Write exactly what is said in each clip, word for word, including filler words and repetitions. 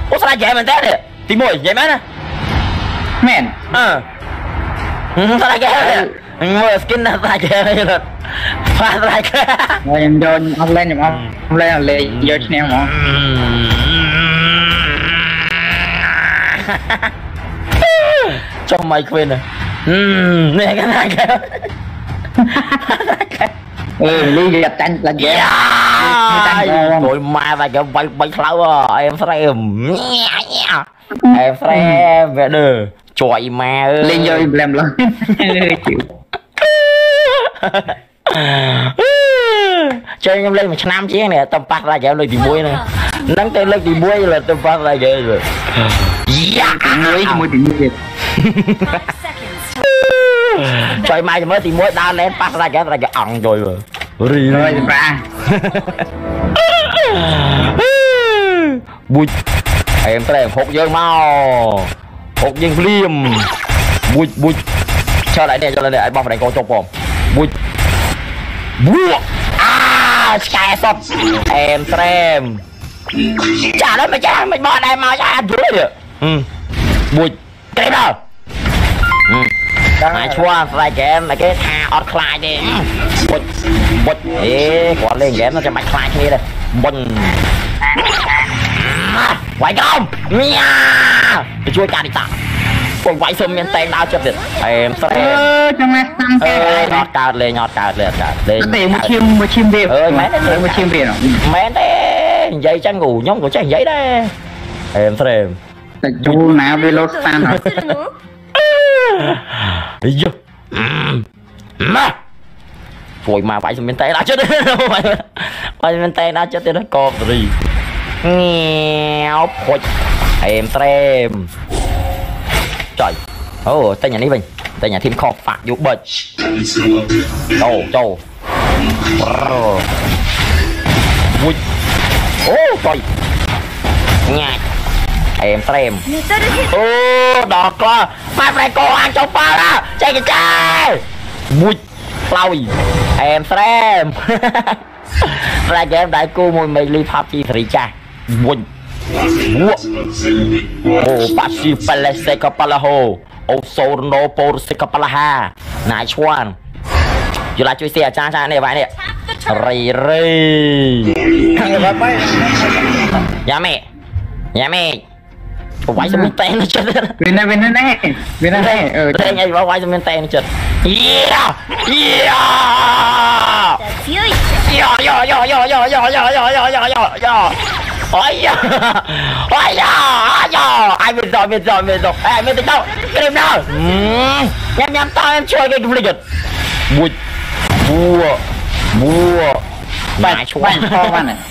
ô sao lại vậy mình té đi tí mùi vậy mấy nè mẹn ờ sao lại vậy mua skin là sao lại vậy rồi pha lại rồi em cho ông lên em ông ông lên là lên giờ chị em mà cho mày quên rồi nè cái này cái ừ đi gặp tranh là dễ rồi mà là cái bay bay lâu à em xem em xem về đời trời mà lên vô làm luôn chịu chơi em lên một năm chiếc này tầm bắt ra cái lời thì muối này nắng tên lời thì muối là tầm bắt ra cái rồi muối muối thì muối trời mai mới thì muối đau lên bắt ra cái ra cái ỏng rồi rồi rồi ra bụi em tới đây hộp dương mau hộp dương liêm bụi bụi cho lại đây cho lại đây anh bom đánh con chọc bom bụi bụi à sky shot em xem chả đó mày chả mày bỏ đây mà ra dưới được ừ bụi cái đó ừ mày chua lại cái em là cái tha offline đi bụi bụi ê quả lên cái nó cho mày khai kia đây bụi quay không nha chui cả đi ta còn quay xôm miền tây đau chết được em sao trong này năm cái nhọt cao lên nhọt cao lên cao lên để một chim một chim việt ơi mấy đấy một chim việt mấy đấy dây trang ngủ nhóm của trang giấy đây em sao em chú nào đi lột fan hả mà phổi mà phải xôm miền tây đau chết đấy phải miền tây đau chết đấy nó cọp gì nghèo phôi em xem trời ô tay nhà ní mình tay nhà thêm kho phạt vô bệnh châu châu vui ô trời nhai em xem ô đọt quá phải phải cô ăn trong bao đó chạy cái chạy vui lôi em xem ra cái em đại cô mùi mì li pháp chi thủy cha buồn ô bác sĩ pala se kapala ho ô sô no por se kapala ha nice one giờ lại chui xe cha cha này vậy nè rì rì dạ mẹ dạ mẹ quay xuống tên nó chết bên này bên này bên này ở đây ngay vào quay xuống tên nó chết yeah yeah yo yo yo yo yo yo yo yo yo yo yo yo ôi ya ôi ya yo ai biết rồi biết rồi biết rồi ai biết được đâu cái đêm nào nhắm nhắm tao em chơi cái cái lịch bùa bùa bùa bài bài kho văn này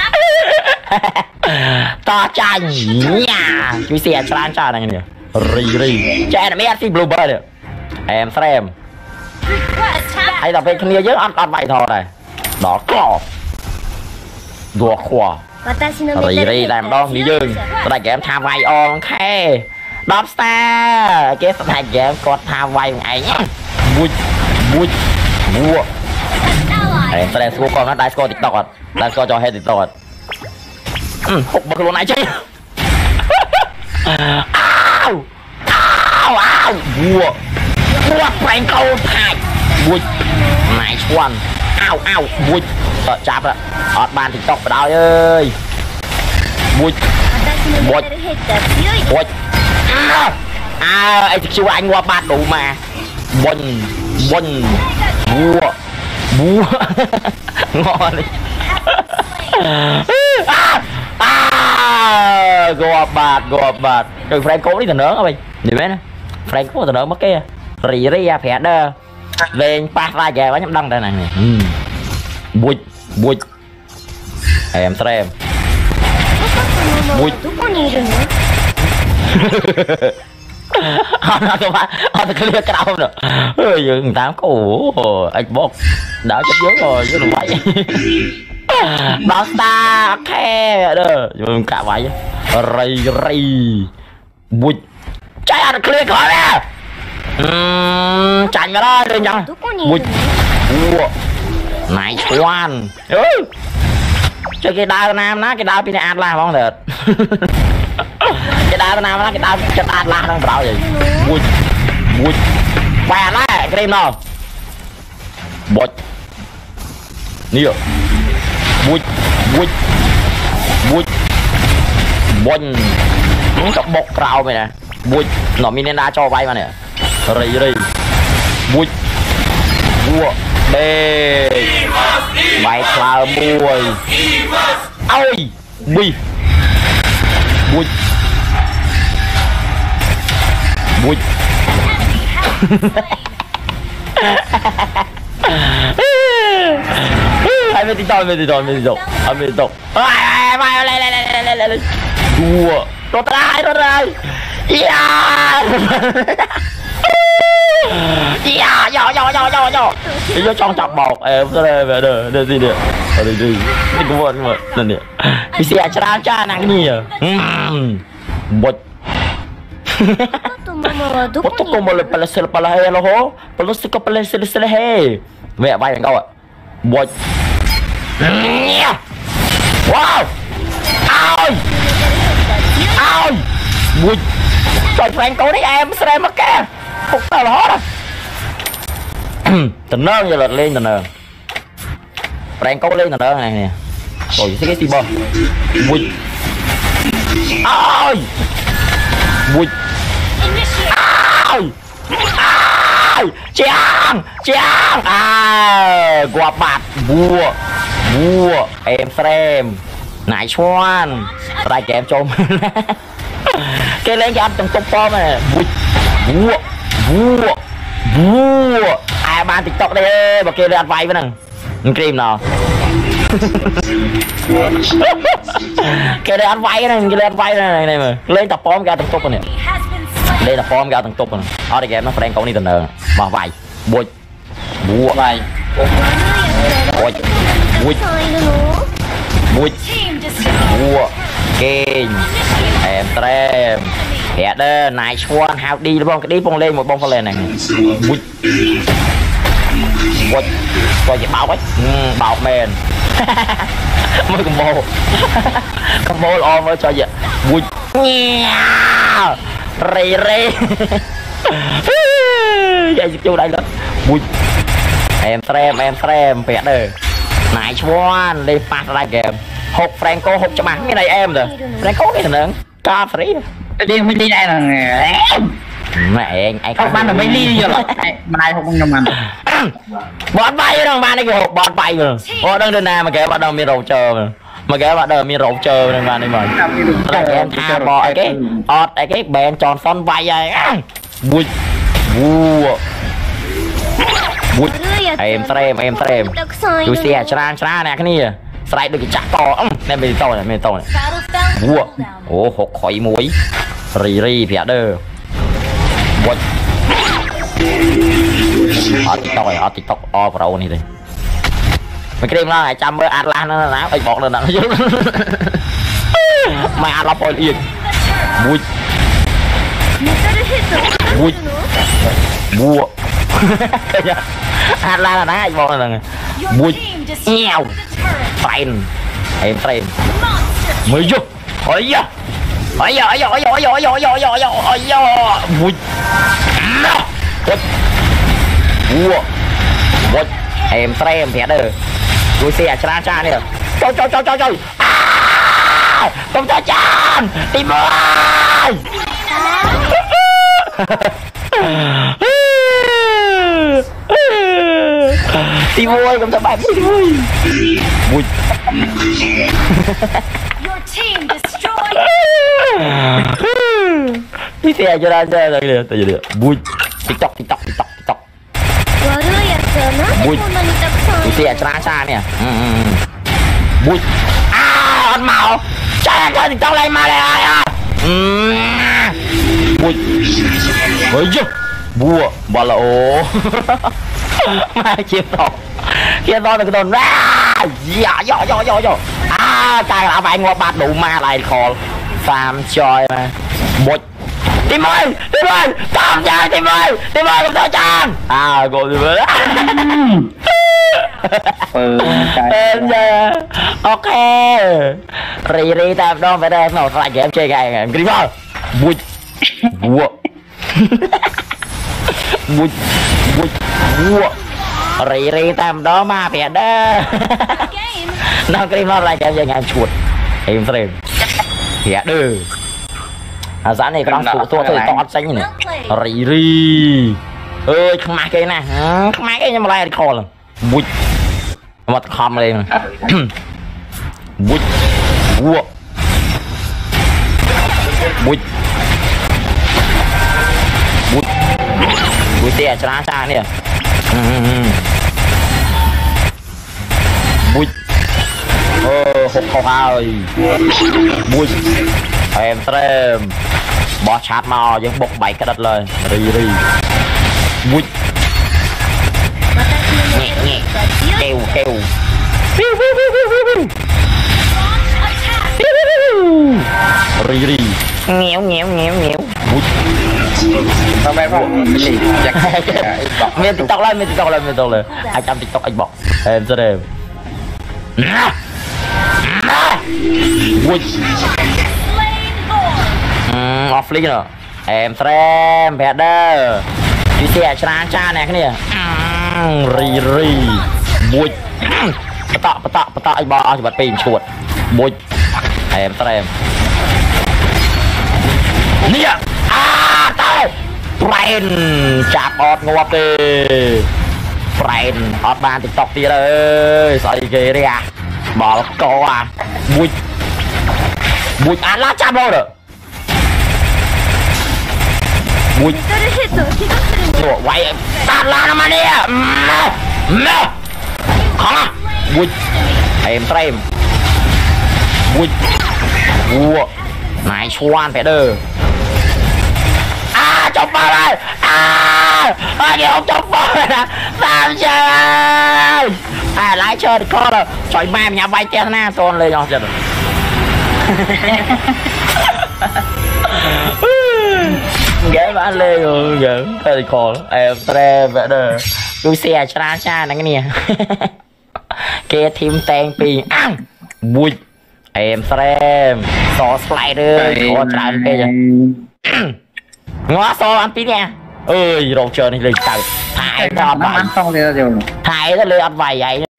to cha nhà chú xe tràn tràn này nè rì rì cha là mấy anh xin blue bird em xem ai đọc về kia chứ ăn ăn vậy thôi này đó cỏ đùa khỏa rì rì làm đo đi dương tại em tham vay on khe đop star cái này em còn tham vay ngày nhá vui vui mua em sẽ score con nó đai score tiktok đai score cho hết tiktok hụt bật luôn này chứ ao ao ao vua vua prank câu thai vui này one ao ao vui sợ chạp đó ở bàn tiktok vào đâu ơi vui vui vui à anh chưa anh qua ba đủ mà bần bần vua vua ngon đi à go bạt go bạt rồi Franco đi từ nướng không mình nhìn mấy nè Franco từ nướng mất kia rì rì à phẹt đơ lên pa ra về bánh đăng đây này bụi bụi em xem bụi họ nó tụi bạn họ tụi kia cái đâu nữa ơi dừng tám cổ anh bốc đã chết dướng rồi chứ đừng vậy đó ta khe đó dùng cả vậy rây rây bụi chạy ăn clear khỏi nè chạy cái đó lên nhá bụi này quan chơi cái đao nam ná cái đao pin ăn là không được cái đá nào cái đá cái đá la đang bảo vậy bụi bụi bè lá cái đêm nào bụi nhiều bụi bụi bụi bụi nó có bọc rau mày nè bụi nó mình nên đá cho vay mà nè rì rì bụi bùa bê vay cloud bùi ôi bùi bụi bụi hai mươi tiktok hai mươi tiktok hai mươi tiktok hai mươi tiktok ai ai lên lên lên lên lên lên đùa rốt ra rốt ra yeah yeah yo yo yo yo yo yo trong chọc bọc em đây về đây đây gì nè ở đây đi đi cũng vậy mà đây nè cái xe cha cha nặng nhiều bột bột tuh kau boleh pelas pelas he lo ho pelas kau pelas pelas he mẹ vai kau ạ bột wow ôi ôi bột trời Frank câu đấy em xem mất kìa phục tao là hết tình nơn giờ lật lên tình nơn Frank câu lên tình nơn này nè rồi cái gì bơ bụi ôi bụi ôi ôi chàng chàng à quả bạt vua vua em xem nãy xoan tay kèm cho cái lên cái anh trong top form này bụi vua vua vua ai ban tiktok đây mà kêu lên ăn vay với nè cream nào kêu lên ăn vay này kêu lên ăn vay này này mà lên tập form ra từng top này lên tập form ra từng top này ở đây game nó phải cậu đi tình nợ mà vay bụi bùa vay bụi bụi bụi bùa kênh em trem hẹn đây nice one how đi đúng không cái đi bông lên một bông lên này bụi bụi coi gì bảo ấy bảo mền mới combo combo on mới cho vậy bụi rì rì vậy chú đây đó bụi em trem em trem vẹn đây nice one đi phát ra game hộp Franco hộp cho bạn cái này em rồi Franco cái thằng ca free đi mới đi đây là mẹ anh không ban là mấy ly rồi mà này không nhầm ăn bọn bay đâu ban này hộp bọn bay rồi họ đang đơn nào mà kể bắt đầu mi rầu chờ mà mà kể bắt đầu mi rầu chờ này mà này mà là em tha bỏ cái ọt cái bèn tròn son bay vậy bụi bùa bụi em trem em trem tôi xe chán chán nè cái này sai được cái chặt to nên mình to này mình to này bùa ồ hộp khỏi muối rì rì phía đơ bụi ở tiktok rồi ở tiktok o pro này đây mày cái đêm đó này trăm mới ăn lan nó là ấy bọt lên nó chứ mày ăn lóc ôi yên bụi bụi bùa ăn lan là đá ấy bọt lên bụi nheo friend em friend mới vô ôi da ôi da ôi da ôi da ôi da ôi da ôi da ôi da ôi da bụi bùa bụi em friend vẽ đây tôi xe cha cha này cho cho cho cho cho không cho chan tìm ơi tìm ơi không cho bạn tìm ơi bụi đi xe cho ra chơi rồi kìa từ giờ bụi tiktok tiktok tiktok tiktok bụi tôi xe cha cha nè bụi à ăn màu cha cho tiktok lên mà đây à bụi ôi chứ bùa bà là ồ mà chiếm to chiếm to được cái đồn ra dạ dạ dạ dạ dạ à cái là phải ngọt bát đủ ma lại khó phàm chơi mà bụi tìm ơi tìm ơi tạm chơi tìm ơi tìm ơi không cho chan à gọi tìm ơi เปิดใจ em giờ ok rì rì tam đo phải đây nào lại em chơi cái em đi vào vui vui vui vui vui rì rì tam đó mà phải đó nó cái nó lại em chơi ngày chuột em xem phải đưa à giá này con phụ tua thì to xanh này rì rì ơi không mai cái này không mai cái nhưng mà lại còn là vui mặt khom lên vui vui vui vui vui tia cho nó sang nè vui ơ hụt không ơi vui em xem bỏ chát mò những bột bảy cái đất lời rì rì vui nhẹ nhẹ kêu kêu rì rì nghèo nghèo nghèo nghèo tao bé không lì giặc miền tiktok lên miền tiktok lên miền tiktok lên anh chăm tiktok anhบอกem sẽ đẹp vui offline nữa em xem bé đơ đi xe cha cha này cái này rì rì vuiปะตะปะตะปะตะไอ้บอเอาจะบัดปีนชวดบุยแอมแตมเนี่ยอาตายเทรนจับออดงัวเตเทรนออดบานติ๊กต็อกตีเลยใส่เกลียบอลโกอ่ะบุยบุยอ่ะลาจับเราเด้อบุยตัวไว้ตาลามาเนี่ยมามาของอ่ะvui em trem vui vua này xoan phải đơ à chọc vào đây à anh không chọc vào nè làm chơi à lái chơi được con rồi trời mai nhà bay chen na con lên nhau chưa ghé bán lên rồi ghé thời còn em trem phải đơ tôi xe cha cha này cái nè kia thêm tên pì ăn vui em xem so slider có tràn kia ngó so ăn tí nha ơi rồi chờ này lên tàu thải to nó ăn xong thì ra rồi thải nó lên ăn vài vậy